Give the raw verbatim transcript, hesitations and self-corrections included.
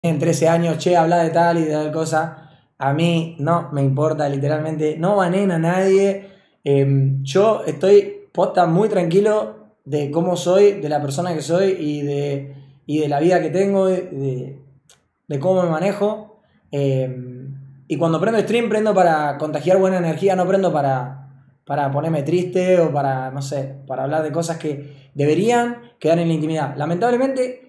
en trece años, che, habla de tal y de tal cosa. A mí no me importa, literalmente. No banen a nadie. Eh, yo estoy posta muy tranquilo de cómo soy, de la persona que soy y de, y de la vida que tengo, de, de cómo me manejo. Eh, y cuando prendo stream, prendo para contagiar buena energía, no prendo para, para ponerme triste o para, no sé, para hablar de cosas que deberían quedar en la intimidad. Lamentablemente,